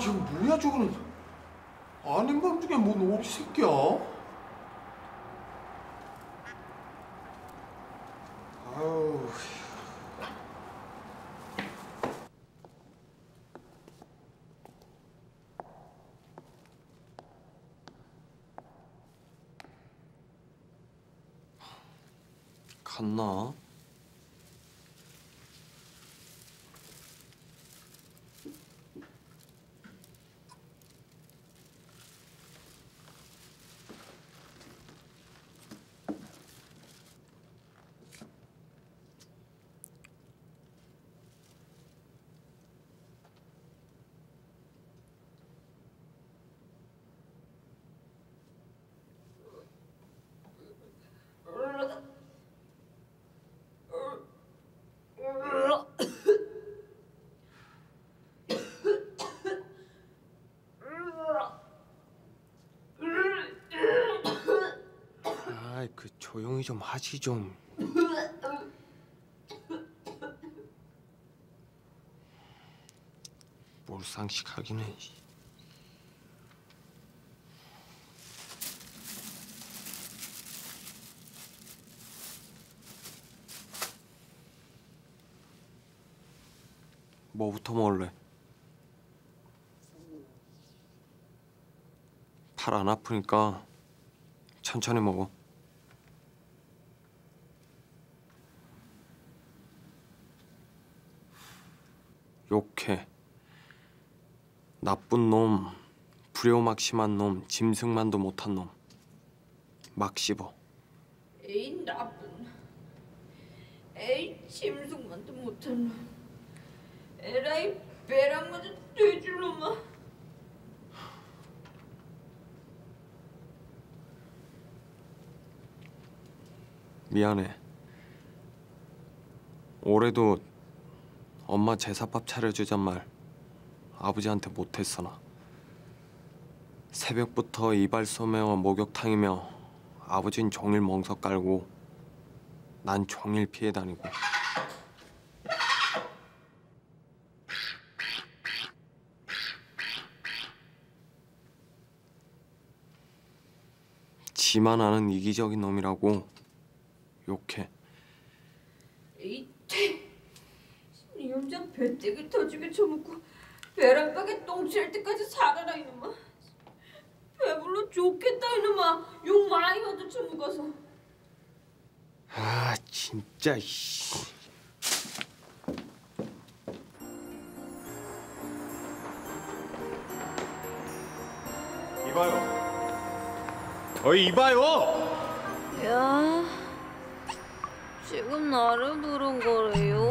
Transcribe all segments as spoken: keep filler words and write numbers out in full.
지금 뭐야 저거는. 아닌 밤 중에 뭔 오리 새끼야? 아유. 갔나? 아이, 그 조용히 좀 하시 좀. 몰상식하긴 해. 뭐부터 먹을래? 팔 안 아프니까 천천히 먹어. 욕해. 나쁜 놈, 불효막 심한 놈, 짐승만도 못한 놈. 막 씹어. 에이 나쁜. 에이 짐승만도 못한 놈. 에라이 배랑 맞은 돼줄 놈아. 미안해. 올해도 엄마 제사밥 차려주잔 말 아버지한테 못했어 나. 새벽부터 이발 소매와 목욕탕이며 아버진 종일 멍석 깔고 난 종일 피해 다니고. 지만 아는 이기적인 놈이라고 욕해. 에이 태. 네 혼자 배때기 터지게 처먹고 배랑박에 똥칠 때까지 사가라 이놈아. 배불러 좋겠다 이놈아. 욕 많이 얻어 처먹어서. 아 진짜 씨. 이봐요. 어이 이봐요. 야, 지금 나를 부른 거래요?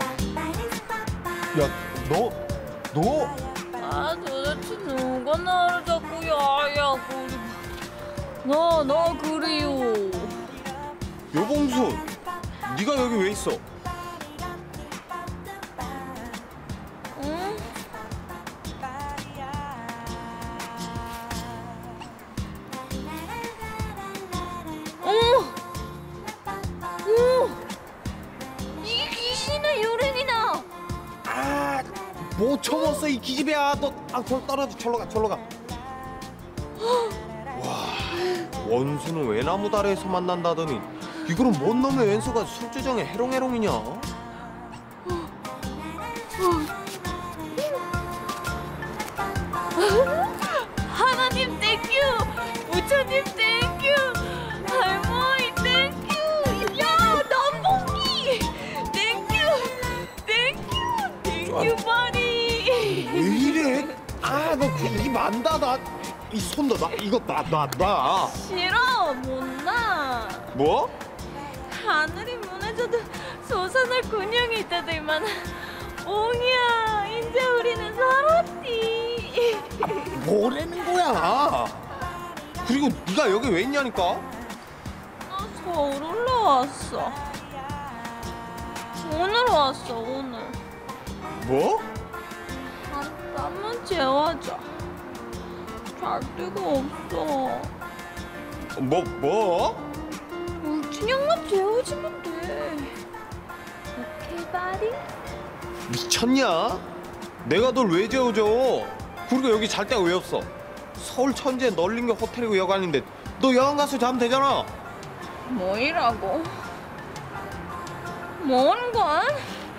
야, 너, 너? 아, 도대체 누가 나를 자꾸 야야 그리? 나, 나 그래요. 여봉수, 네가 여기 왜 있어? 응? 어머! 오! 이게 귀신이나 요랭이나! 아, 뭐 처먹었어 이 기집애야. 너, 아, 저 떨어져. 절로 가, 절로 가. 와, 원수는 외나무 다리에서 만난다더니 이거는 뭔 놈의 왼수가 술주정에 해롱해롱이냐? 하나님 땡큐! 부처님 땡큐! 할머니 땡큐! 야, 남봉이! 땡큐! 땡큐! 땡큐 바리! 왜 이래? 아, 너 그 입 안 닫아. 이 손 너 놔. 이거 놔, 놔, 놔. 싫어, 못나. 뭐? 하늘이 무너져도 솟아날 군형이 있다더만. 옹이야, 이제 우리는 살았디. 뭐라는 거야? 그리고 네가 여기 왜 있냐니까? 나 서울 올라왔어. 오늘 왔어, 오늘. 뭐? 잠깐만 재워줘. 잘 데가 없어. 뭐, 뭐? 울진형만 재워주면 돼. 오케이, 바리? 미쳤냐? 내가 널 왜 재워줘? 그리고 여기 잘 데가 왜 없어? 서울 천지에 널린 게 호텔이고 여관인데 너 여관 가서 자면 되잖아. 뭐이라고? 뭔 관?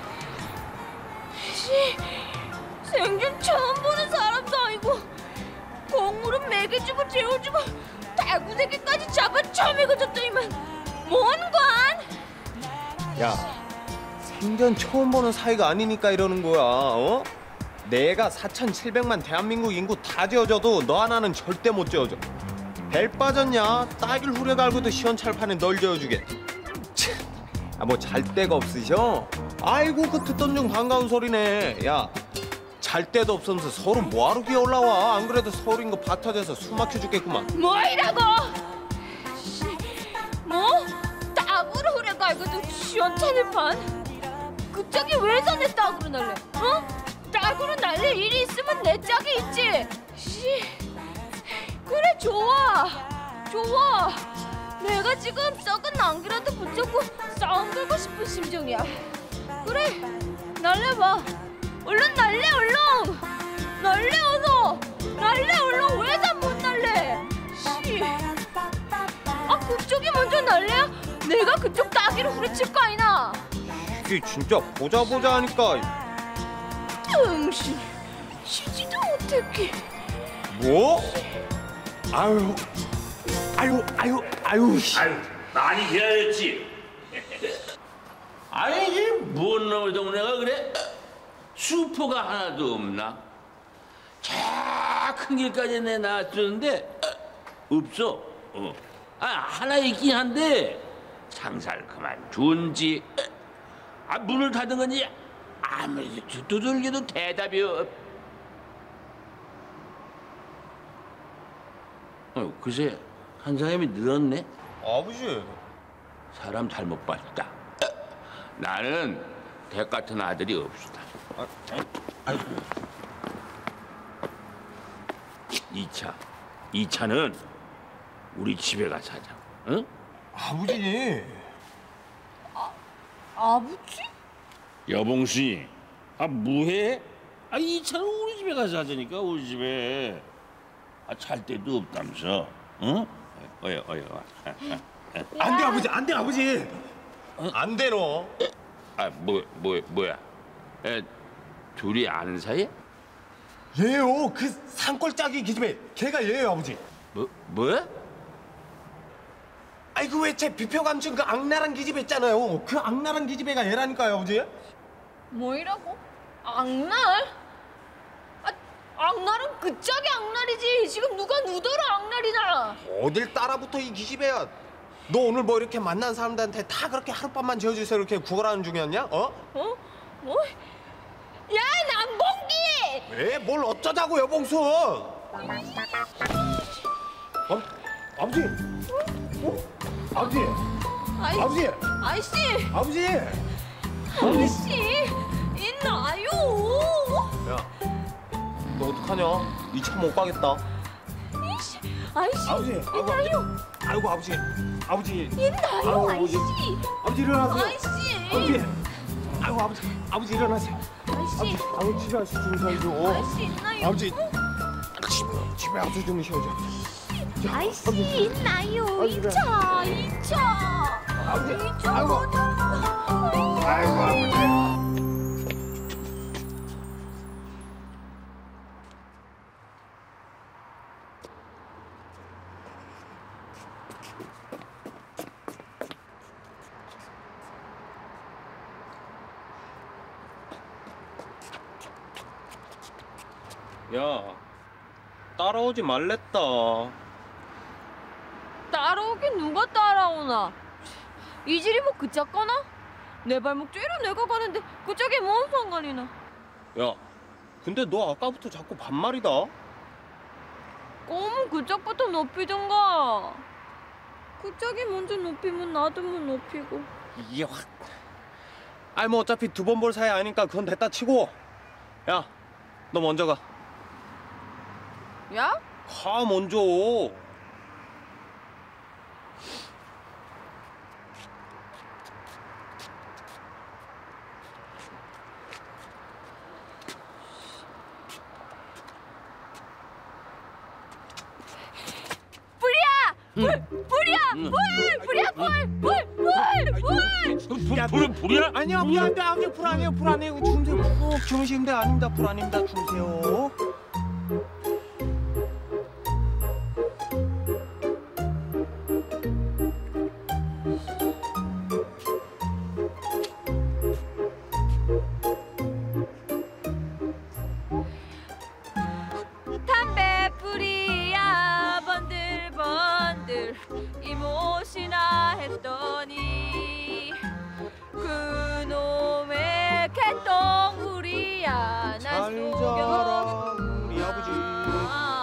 씨, 생전 처음 보는 사람도 아니고 공물은 먹여주고 재워주고 달구새끼까지 잡아 처먹어줬더니만 뭔 관? 야, 생전 처음 보는 사이가 아니니까 이러는 거야. 어? 내가 사천칠백만 대한민국 인구 다 지어줘도 너 하나는 절대 못 지어줘. 벨 빠졌냐? 따길 후려 갈고도 시원찰판에 널 지어주게. 아, 뭐 잘 데가 없으셔? 아이고, 그 듣던 중 반가운 소리네. 야, 잘 데도 없으면서 서울 뭐하러 기어 올라와? 안 그래도 서울인 거 바 터져서 숨 막혀 죽겠구만. 뭐이라고? 씨, 뭐? 따구로 후려 갈고도 시원찮을 판? 그짝이 왜 자네 따구로 날래? 어? 따구로 날릴 일이 있으면 내 짝이 있지. 씨, 그래 좋아, 좋아. 내가 지금 썩은 난기라도 붙잡고 싸움 걸고 싶은 심정이야. 그래, 날려봐. 얼른 날래, 얼른. 날래 어서. 날래 얼른. 왜 다 못 날래? 씨. 아, 그쪽이 먼저 날래야 내가 그쪽 따기로 후려칠 거 아니나. 이게 진짜 보자 보자 하니까. 정신 쉬지도 못했기. 뭐? 아유, 아유, 아유, 아유. 씨. 아유, 많이 기다렸지. 아니 이게 뭔 놈의 동네가 그래? 슈퍼가 하나도 없나? 저 큰 길까지 내 놔주는데 없어. 어. 아 하나 있긴 한데 장사를 그만 준지. 아 문을 닫은 건지 아무리 두들겨도 대답이 없. 어, 글쎄 한 사람이 늘었네. 아버지. 사람 잘못 봤다. 나는 댁 같은 아들이 없다. 아, 아이고. 이 차, 이 차는 우리 집에 가서 하자. 응? 아버지. 아버지? 여봉씨, 아 뭐해? 아 이 차는 우리 집에 가서 하자니까 우리 집에. 아 잘 데도 없다면서. 응? 어여 어여 와. 안 돼, 아버지. 안 돼, 아버지. 안 돼, 너. 아뭐 뭐 뭐야? 에, 둘이 아는 사이? 얘요. 그 산골짜기 기집애. 걔가 얘예요, 아버지. 뭐 뭐? 아이고, 왜 제 비표 감춘 그 악랄한 기집애 있잖아요. 그 악랄한 기집애가 얘라니까요, 아버지. 뭐이라고? 악날? 아, 악날은 그 짝이 악날이지. 지금 누가 누더러 악날이나. 어딜 따라붙어, 이 기집애야. 너 오늘 뭐 이렇게 만난 사람들한테 다 그렇게 하룻밤만 지어주세요 이렇게 구걸하는 중이었냐? 어? 어? 뭐? 야, 남봉기! 왜? 뭘 어쩌자고, 여봉수? 아, 아버지! 어? 아버지! 아이, 아버지! 아이씨! 아버지! 아이씨! 있나요? 야, 너 어떡하냐? 이 차 못 가겠다. 이씨! 아이씨! 아버지! 아이고, 있나요? 아이고, 아버지! 아버지! 있나요? 아이고, 아이씨! 아버지 일어나세요! 아이씨! 아버지! 아이고, 아버지! 아버지 일어나세요! 아이씨! 아버지 집에 와서 주무셔야죠. 아이씨 있나요? 아버지! 집에, 집에 와서 주무셔야죠. 아이씨 있나요? 아이고, 그래. 이차 이차 아버지! 이차 아이고! 아이고, 아버지! 야, 따라오지 말랬다. 따라오긴 누가 따라오나? 이질이 뭐 그짝거나? 내 발목 째려 내가 가는데 그짝이 뭔 상관이나? 야, 근데 너 아까부터 자꾸 반말이다. 꼬문 그짝부터 높이던가. 그짝이 먼저 높이면 나도 뭐 높이고. 이게 확. 아이 뭐 어차피 두 번 볼 사이 아니까 그건 됐다 치고. 야, 너 먼저 가. 야? 가 먼저. 불이야 불 불이야 불불불불불 불은 불이야? 아니야 불 안돼 아버지 불 아니에요 불 아니에요 주무세요 푹 주무시면 돼 아닙니다 불 아닙니다 주무세요. 담배 뿌리야 번들번들 이못이나 했더니 그놈의 개똥우리야 날 잘 속여 자라 우리 아버지.